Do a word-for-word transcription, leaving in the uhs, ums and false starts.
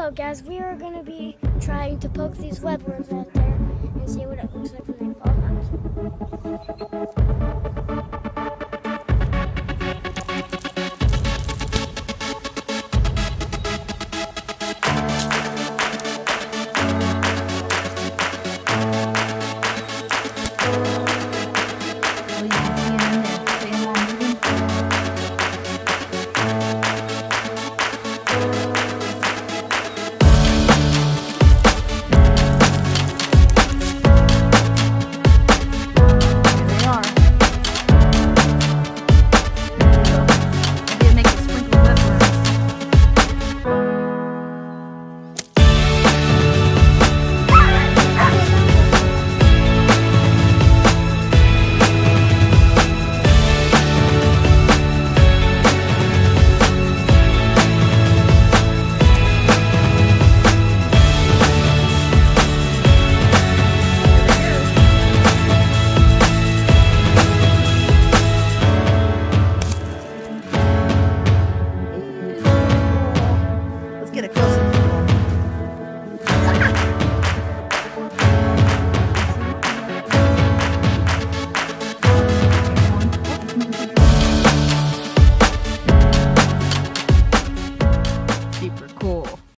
So guys, we are going to be trying to poke these web worms out there and see what it looks like when they fall out. Get a close